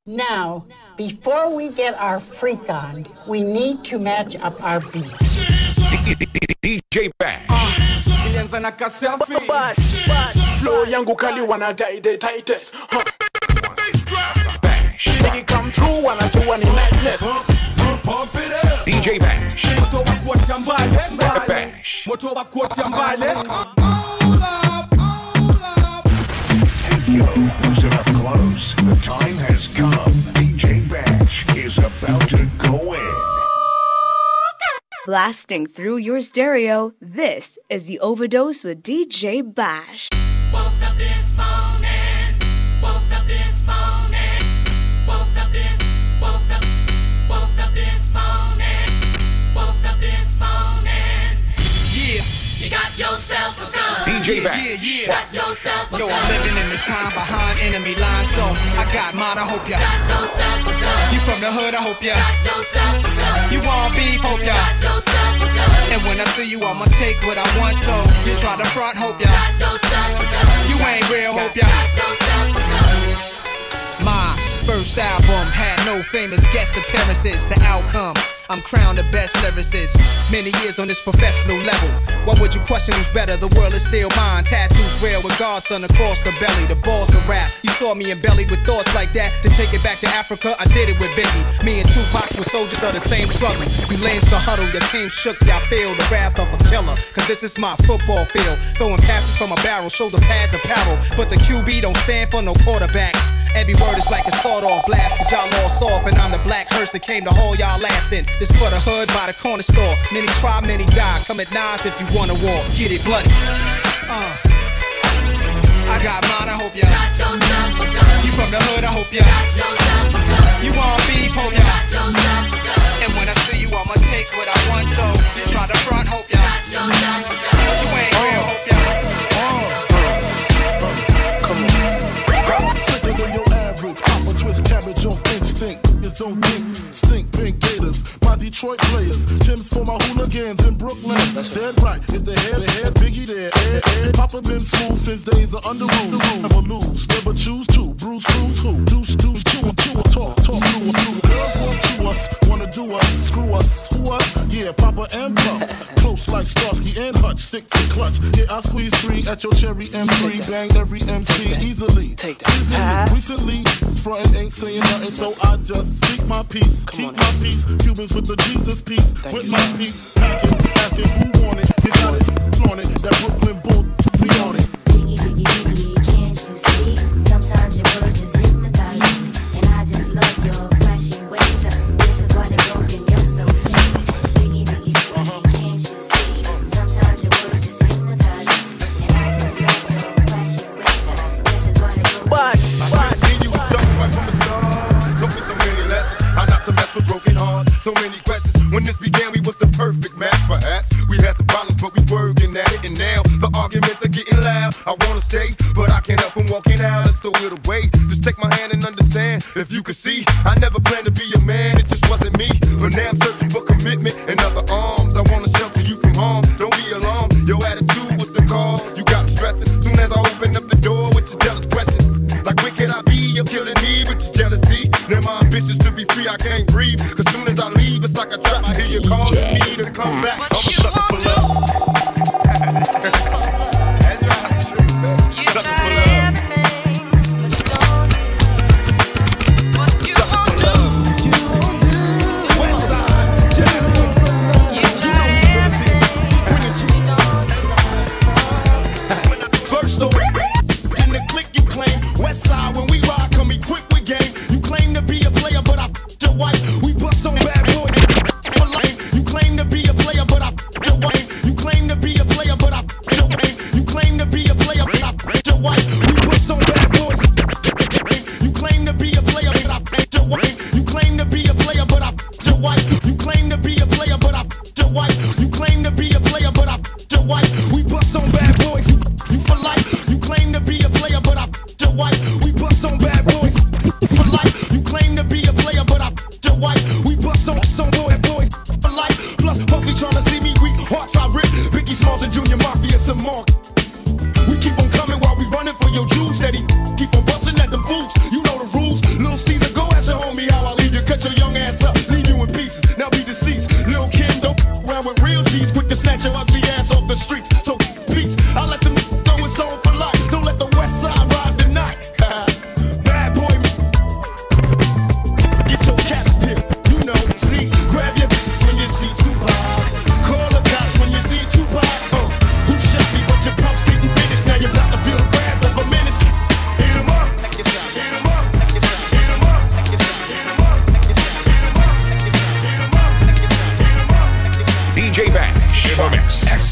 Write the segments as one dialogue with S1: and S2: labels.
S1: Now, before we get our freak on, we need to match up our beats.
S2: DJ Bash.
S3: Nianza na kaselfie. Flow yangu kali wanadai the tightest.
S2: Bash.
S3: Nigga come through wanajua ni niceness.
S2: DJ Bash.
S3: Moto wa kuotea mbali.
S2: Bash.
S3: Moto wa kuotea mbali.
S4: Yo, listen up close. The time has come. DJ Bash is about to go in.
S5: Blasting through your stereo, this is the Overdose with DJ Bash.
S6: Woke up this morning, woke up this morning, woke up this morning, woke up this morning.
S3: Yeah.
S6: You got yourself a gun.
S2: DJ Bash.
S6: You got yourself a gun.
S3: Yo, I'm living in this time behind enemy lines, so I got mine, I hope ya.
S6: Got yourself a gun.
S3: You from the hood, I hope ya.
S6: Got yourself a gun.
S3: You want beef, hope ya.
S6: Got yourself a gun.
S3: And when I see you, I'ma take what I want, so you try to front, hope ya.
S6: Got yourself a gun.
S3: You ain't real, hope ya.
S6: Got yourself a gun.
S3: My first album had no famous guest appearances. The outcome, I'm crowned the best lyricist. Many years on this professional level. Why would you question who's better? The world is still mine. Tattoos rare with Godson across the belly. The balls of rap. You saw me in belly with thoughts like that. To take it back to Africa, I did it with Biggie. Me and Tupac were soldiers of the same struggle. You lanes to huddle, your team shook, y'all feel the wrath of a killer. Cause this is my football field. Throwing passes from a barrel, shoulder pads apparel. But the QB don't stand for no quarterback. Every word is like a sawed-off blast, cause y'all all soft, and I'm the black hearse that came to haul y'all ass in. This for the hood by the corner store. Many try, many die. Come at Nas if you wanna war. Get it bloody. I got mine, I hope ya.
S6: Got yourself a gun.
S3: You from the hood, I hope ya.
S6: Got yourself a gun.
S3: You want beef, hope ya.
S6: Got yourself a gun.
S3: And when I see you, I'ma take what I want, so you try to front, hope ya.
S6: Got yourself a gun.
S3: You ain't real, hope ya.
S7: Sicker than your average, pop a twist cabbage off instinct. Just don't think, stink, pink gators. My Detroit players, Tim's for my hooligans in Brooklyn. Dead right, if they had Biggie there. Papa been smooth since days of under rule. Never lose, never choose to. Bruce Cruz who? Deuce, two, talk, through. Girls want to us, wanna do us, screw us, who us? Yeah, Papa and Pump. Close like Starsky and Hutch, stick to clutch. Yeah, I squeeze 3 at your cherry M3. Bang every MC easily.
S3: Take that.
S7: Recently, frontin' ain't saying nothing, so I just speak my peace. Keep my peace. Cubans with the Jesus peace. With my peace. Packing, asking who want it. You got it, flaunt it. That Brooklyn bull, we on it.
S8: Biggie, can't you see? Sometimes your words just hypnotize me. And I just love your flashy ways. This is why they're broken, you're so mean. Biggie, can't you see? Sometimes your words just hypnotize me. And I just love your flashy ways. This is why they're broken.
S7: Bush.
S9: So many questions. When this began, we was the perfect match. Perhaps we had some problems, but we working at it. And now the arguments are getting loud. I wanna stay, but I can't help from walking out. Let's throw it away. Just take my hand and understand. If you could see, I never planned to be a man. It just wasn't me. But now I'm searching for commitment and other arms. I wanna shelter you from harm. Don't be alarmed. Your attitude was the cause. You got me stressing. Soon as I open up the door with your jealous questions. Like, where can I be? You're killing me with your jealousy. Now my ambitions to be free, I can't breathe. Cause soon as I leave, it's like a trap. I hear you calling me to come back. I'm a sucker for love. That's right, true, man. Sucker for love. First off, in the click you claim Westside when we ride, come equipped with game. You claim to be a player, but I your wife. We bust on bad boys. You claim to be a player, but I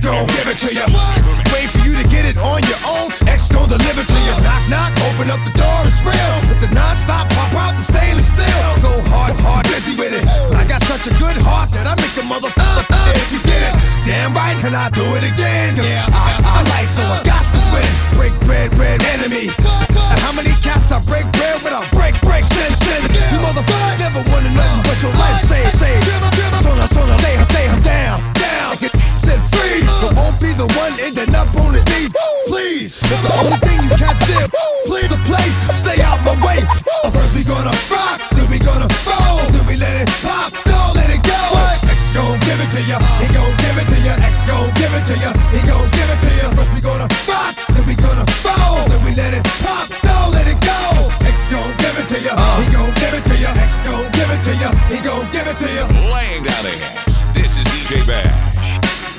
S9: gon' give it to you. Wait for you to get it on your own, X gon' deliver to you. Knock, knock, open up the door, it's real. Let the non-stop pop out, I'm stainless steel. Go hard, hard, busy with it. I got such a good heart that I make a motherfucker if you get it. Damn right, and I do it again. Cause I like, so I got to win. Break bread, bread, enemy. And how many cats I break bread with? I break, sin. You motherfucker never wanted nothing but your life saved. Sona, lay him down. Said freeze, so won't be the one ending up on his knees. Please, if the only thing you can't still, please to play, stay out my way. First we gonna rock, then we gonna roll, then we let it pop, don't let it go. X gon' give it to ya, he gon' give it to ya. X gon' give it to ya, he gon' give it to ya. First we gonna rock, then we gonna roll, then we let it pop, don't let it go. X gon' give it to ya, he gon' give it to ya. X gon' give it to ya, he gon' give it to ya.
S2: Laying down the hits. This is DJ Bash.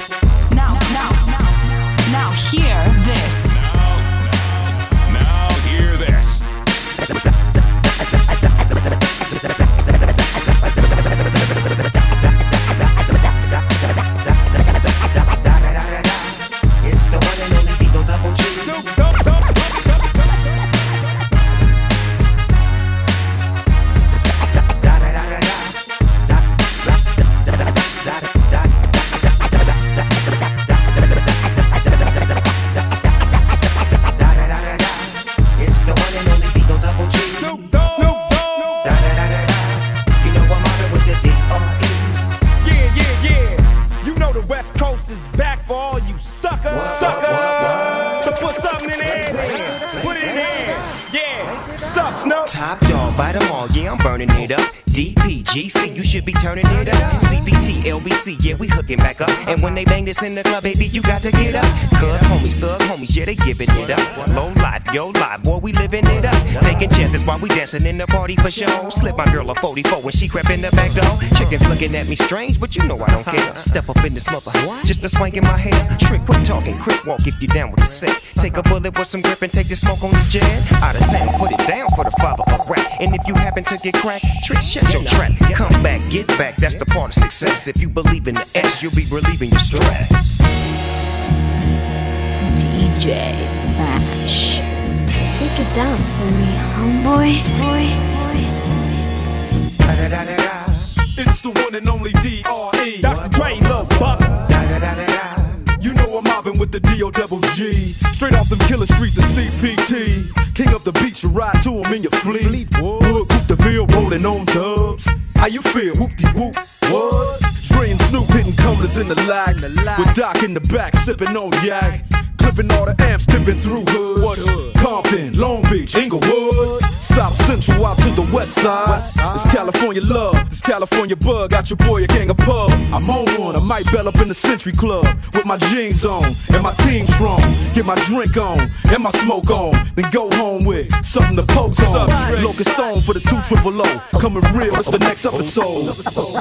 S10: Now hear this.
S2: Now hear this.
S11: It's the one and only Digo Double G.
S12: Top dog, bite them all, yeah, I'm burning it up. DPGC, you should be turning it up. CBT, LBC, yeah, we hooking back up. And when they bang this in the club, baby, you got to get up. Cuz homies, thug homies, yeah, they giving it up. Low life, yo life, boy, we living it up. Taking chances while we dancing in the party for show. Slip my girl a 44 when she crept in the back door. Chickens looking at me strange, but you know I don't care. Step up in this mother, just a swank in my hair. Trick, quit talking, quick walk if you down with the set. Take a bullet with some grip and take the smoke on the jet. Out of town, put it down for the father of rap. And if you happen to get cracked, trick, shut your trap. Come back, get back, that's the part of success. If you believe in the S, you'll be relieving your stress.
S5: DJ Bash. Take it down for me, homeboy.
S13: It's the one and only D.R.E. Dr. Dre, Lil Buff. You know I'm mobbing with the D.O.G. Straight off them killer streets of CPT. King of the beach, you ride to him in your fleet. Hood, whoop the field, rolling on dubs. How you feel? Whoop-de-whoop. What? Dre and Snoop hitting cumblers in the lag. With Doc in the back, sipping on yak. Clipping all the amps, dipping through hoods. What hood? Compton, Long Beach, Inglewood. South Central out to the west side. It's California love, this California bug. Got your boy a gang of pub. I'm on one, I might bell up in the Century Club. With my jeans on, and my team strong. Get my drink on, and my smoke on. Then go home with something to poke on. Locust song for the 200. Coming real, it's the next episode.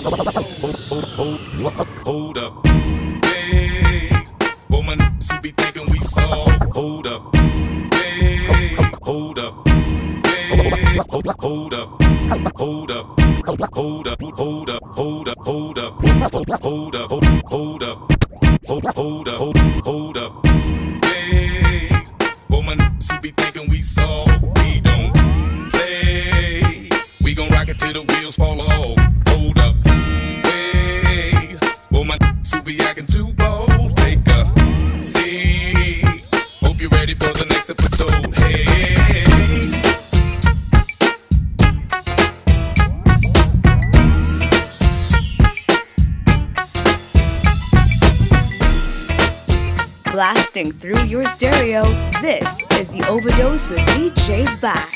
S14: Hold up, hey, woman, who be thinking we soft. Hold up, hey, hold up, hey, hold up, hold up, hold up, hold up, hold up, hold up, hold up, hold up, hold up, hold up, hey, woman, who be thinking we soft. We don't play. We gon' rock it till the wheels fall off. Hold up. Woman, who be acting too bold. Take a seat. Hope you're ready for the next episode. Hey.
S5: Blasting through your stereo, this is the Overdose with DJ Bash.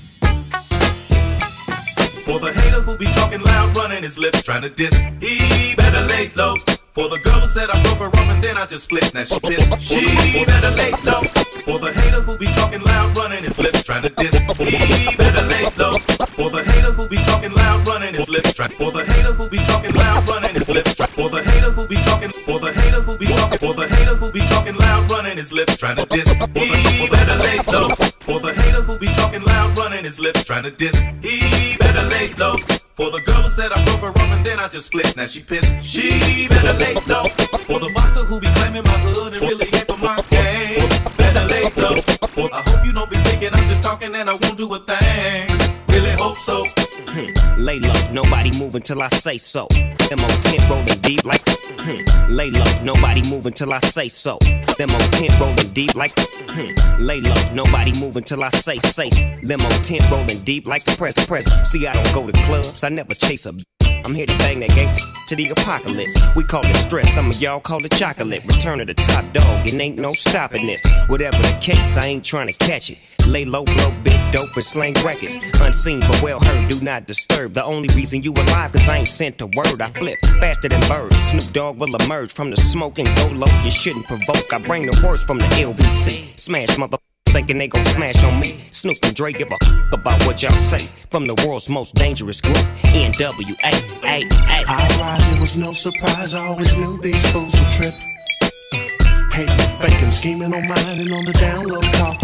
S15: For the hater who be talking loud, running his lips, trying to diss, he better lay low. For the girl who said I broke her off and then I just split, now she pissed, she better lay low. For the hater who be talking loud, running his lips, trying to diss, he better lay low. For the hater who be talking loud, running his lips, for the hater who be talking loud, running his lips, for the hater who be talking, for the hater who be talking, for the hater who be talking loud, running his lips, trying to diss, he better lay low. For the hater who be talking loud, running his lips, trying to diss, he better lay low. For the girl who said I broke her off and then I just split. Now she pissed. She better lay low. For the buster who be claiming my hood and really ain't for my game. Better lay low. I hope you don't be thinking I'm just talking and I won't do a thing. Really hope so.
S12: Lay low, nobody move until I say so. Them on tent rolling deep like. Lay low, nobody move until I say so. Them on tent rolling deep like. Lay low, nobody move until I say. Them on tent rolling deep like the press. See, I don't go to clubs, I never chase a. I'm here to bang that gangsta to the apocalypse. We call it stress, some of y'all call it chocolate. Return of the top dog, it ain't no stopping this. Whatever the case, I ain't trying to catch it. Lay low, blow big dope and slang records. Unseen but well heard, do not disturb. The only reason you alive, cause I ain't sent a word. I flip faster than birds. Snoop Dogg will emerge from the smoke and go low. You shouldn't provoke, I bring the worst from the LBC. Smash mother thinking they gon' smash on me. Snoop and Dre give a about what y'all say. From the world's most dangerous group, NWA.
S16: I rise, it was no surprise. I always knew these fools would trip. Hating, faking, scheming on mine and on the down low talk.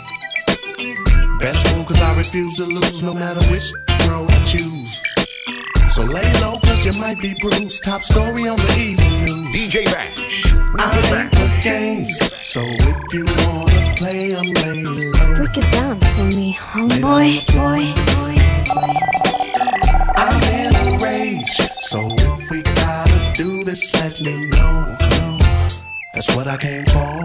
S16: Best move cause I refuse to lose no matter which road I choose. So lay low cause you might be bruised. Top story on the evening news.
S2: DJ Bash.
S16: I ain't for games. So if you wanna play, I'm lay low.
S17: Break it down for me, homeboy.
S16: I'm in a rage. So if we gotta do this, let me know. That's what I came for.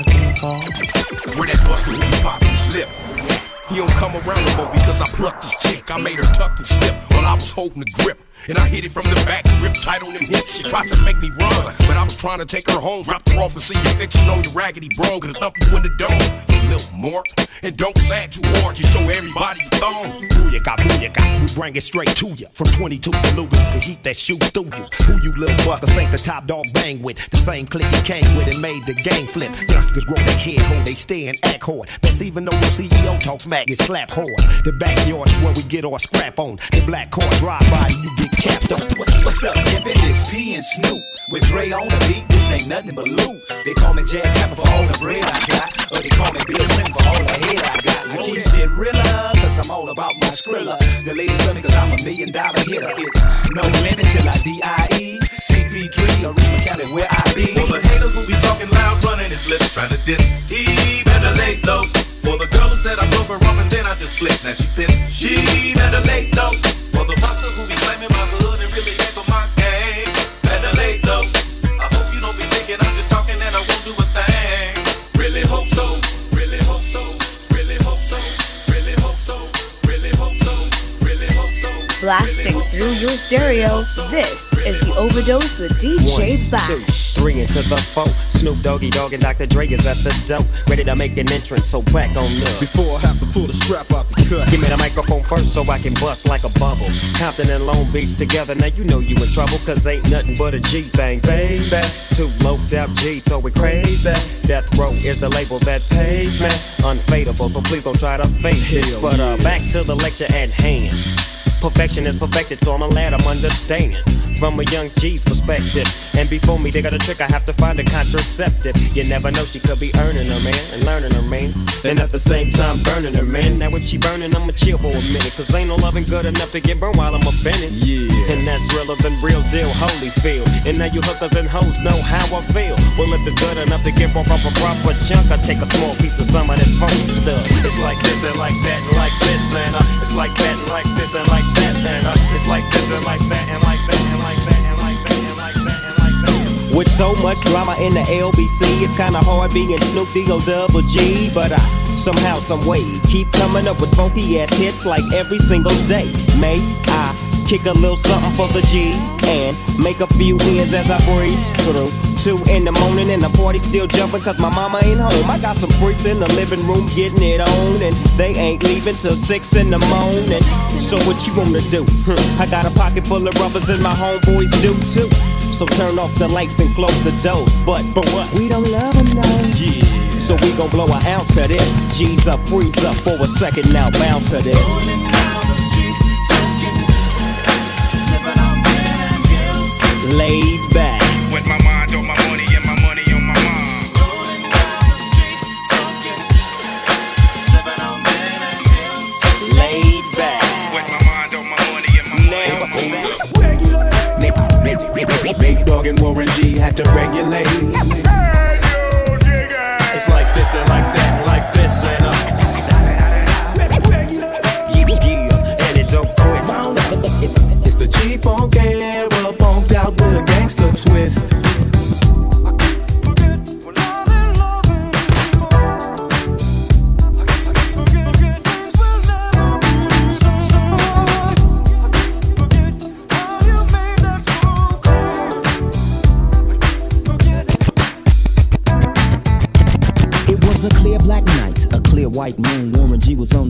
S9: Where that buster who be poppin' slip. He don't come around no more because I plucked his chick. I made her tuck and slip while I was holding the grip. And I hit it from the back, grip tight on them hips. She tried to make me run, but I was trying to take her home. Dropped her off and see you fixing on your raggedy bro. Gonna thump you in the dome, you little mort. And don't sag too hard, you show everybody your thumb.
S18: Booyaka, we bring it straight to you. From 22 to Lucas, the heat that shoot through you. Who you little busters think the top dog bang with? The same clique he came with and made the game flip. Youngsters grow their head, hold they stay and act hard. That's even though the CEO talks smack, get slapped hard. The backyard is where we get our scrap on. The black car drive by, you get capped on.
S19: What's up, pimpin'? It's P and Snoop. With Dre on the beat, this ain't nothing but loot. They call me Jack Capper for all the bread I got. Or they call me Bill Clinton for all the head I got. I keep shit realer, cause I'm all about my skrilla. The ladies love me cause I'm $1 million hitter. It's no limit till I D.I.E. CP3 or Richmond County where I be.
S15: For the hater who be talking loud, running his lips, trying to diss, he better lay low. For the girl who said I broke her off and then I just split, now she pissed, she better lay low. For the buster who be claiming my hood and really ain't for my game, better lay low. I hope you don't be thinking I'm just talking and I won't do a thing. Really hope so, really hope so, really hope so, really hope so, really hope so, really hope so.
S5: Blasting through your stereo, this is the Overdose with DJ Bash.
S12: 1, 2, 3 into the 4. Snoop Doggy Dogg and Dr. Dre is at the door, ready to make an entrance, so back on up.
S13: Before I have to pull the strap out the cut,
S12: give me the microphone first so I can bust like a bubble. Compton and Long Beach together, now you know you in trouble, cause ain't nothing but a G thing, baby. Two loped out G, so we crazy. Death Row is the label that pays me. Unfadable, so please don't try to fake this. But back to the lecture at hand. Perfection is perfected, so I'm glad I'm understanding from a young G's perspective. And before me, they got a trick, I have to find a contraceptive. You never know, she could be earning her man and learning her man, and at the same time burning her man. Now if she burning, I'ma chill for a minute, cause ain't no loving good enough to get burned while I'm up in it. Yeah. And that's realer than real deal, Holyfield. And now you hookers and hoes know how I feel. Well, if it's good enough to give off a proper chunk, I take a small piece of some of that funky stuff. It's like this and like that and like this, and it's like that and like this and like that, and it's like this and like that and like that and like that and like that and like that and like that. With so much drama in the LBC, it's kinda hard being Snoop D-O-double-G, but I somehow, some way keep coming up with funky ass hits like every single day. May I kick a little something for the G's and make a few ends as I breeze through 2 in the morning and the party still jumping cause my mama ain't home. I got some freaks in the living room getting it on, and they ain't leaving till 6 in the morning. So what you wanna do? I got a pocket full of rubbers and my homeboys do too. So turn off the lights and close the doors. But what? We don't love them now. Yeah. So we gon' blow an ounce to this. G's up, freeze up for a second now, bounce to this. Laid back.
S20: With my mind on my money and my money on my mind. Rolling down the street, smoking, sipping on gin and gills.
S12: Laid back.
S20: With my mind on my money and my money on my mind.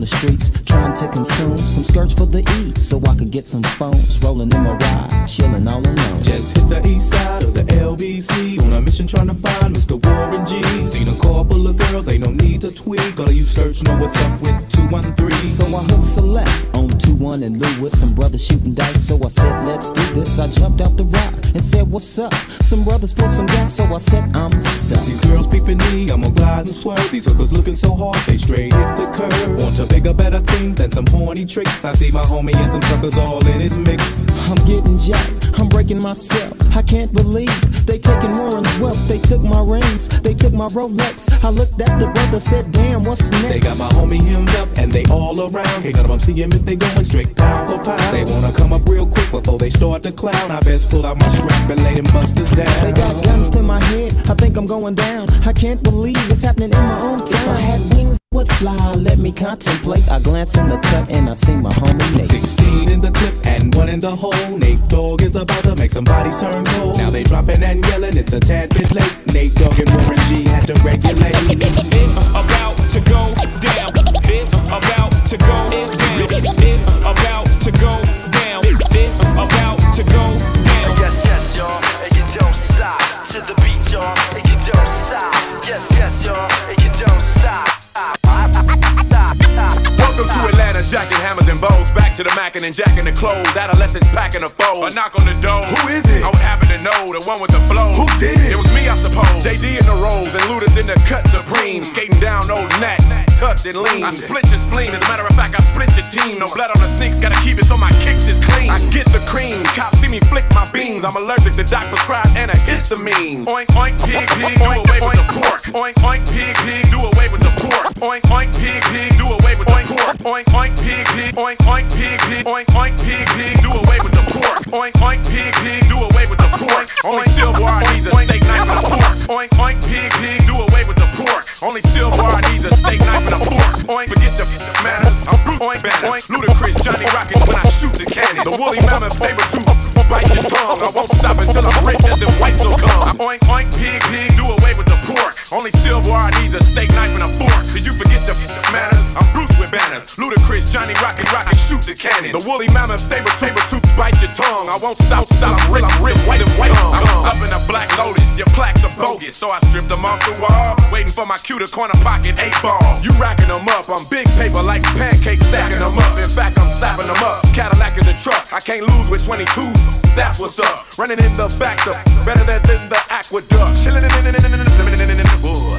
S21: the streets, trying to consume some skirts for the E, so I could get some phones, rolling in my ride, chilling all alone.
S15: Just hit the east side of the LBC on a mission trying to find Mr. Warren G. Seen a car full of girls, ain't no need to tweak. All of you search know what's up with 213.
S21: So I hooked select on 21 and Lewis, some brothers shooting dice. So I said, let's do this. I jumped out the rock and said, what's up? Some brothers pulled some gas, so I said, I'm stuck.
S15: These girls peeping me, I'm gonna glide and swerve. These hookers looking so hard, they straight hit the curve. Want to bigger, better things than some horny tricks. I see my homie and some suckers all in his mix.
S21: I'm getting jacked, I'm breaking myself. I can't believe they taking Warren's wealth. They took my rings, they took my Rolex. I looked at the brother, said, damn, what's next?
S15: They got my homie hemmed up and they all around. Can't none of them see him if they going straight pound for pound. They wanna come up real quick before they start to clown. I best pull out my strap and lay them busters down.
S21: They got guns to my head, I think I'm going down. I can't believe it's happening in my own town. If I had wings, would fly, let me contemplate. I glance in the cut and I see my homie Nate.
S15: 16 in the clip and 1 in the hole. Nate Dogg is about to make some bodies turn cold. Now they dropping and yelling, it's a tad bit late. Nate Dogg and Warren G had to regulate.
S2: It's about to go down. It's about to go down. It's about to go down. It's about to go down.
S22: Yes, yes, y'all, and you don't stop. To the beat, y'all, and you don't stop. Yes, yes, y'all, and you don't stop.
S2: Welcome to Atlanta, jacking hammers and bows. Back to the mackin' and jacking the clothes. Adolescents packing a foe. A knock on the door.
S15: Who is it?
S2: I would happen to know, the one with the flow.
S15: Who did it?
S2: It was me, I suppose. JD in the rolls and Luda's in the cut supreme. Skating down old Nat, tucked and lean. I split your spleen, as a matter of fact, I split your team. No blood on the sneaks, gotta keep it so my kicks is clean. I get the cream, cops see me flick my beans. I'm allergic to doc prescribed antihistamines. Oink, oink, pig, pig, do away with the pork. Oink, oink, pig, pig, do away with the pork. Oink, oink, pig, pig, do away with the pork. Oink, oink, pig, pig, oink, oink, pig, pig, oink, oink, pig, pig, do away with the pork. Oink, oink, pig, pig, do away with the pork. Only silverware needs a steak knife and a fork. Oink, oink, pig, pig, do away with the pork. Only silverware needs a steak knife and a fork. Oink, forget your manners. I'm Bruce Oink, oink, Ludacris, Johnny Rockets when I shoot the cannon. The woolly mammoth favorite tooth, bite your tongue. I won't stop until I'm rich as the whites will come. Oink, oink, pig, pig, do away with the pork. Only silverware needs a steak knife and a fork. Did you forget your manners? I'm Bruce with banners. Ludacris, Johnny Rockets, shoot the cannon. The woolly mammoth saber tooth, bite your tongue. I won't stop, I'm rip, white and white. I'm up in a black Lotus, your plaques are bogus. So I stripped them off the wall, waiting for my cue to corner pocket 8 balls. You racking them up, I'm big paper like pancakes, stacking them up. In fact, I'm slapping them up. Cadillac is a truck, I can't lose with 22s. That's what's up. Running in the back, the better than the aqueduct. Chilling in the wood.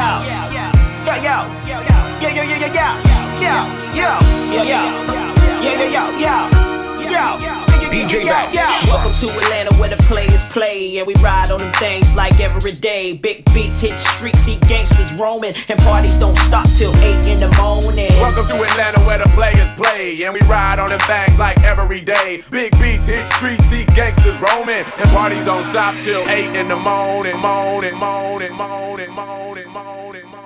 S22: DJ Bash. Welcome to Atlanta where the players play and we ride on them things like every day. Big beats hit the street, see gangsters roaming and parties don't stop till 8 in the morning.
S2: Welcome to Atlanta where the players play and we ride on them things like every day. Big beats hit streets, see gangsters roaming and parties don't stop till 8 in the morning.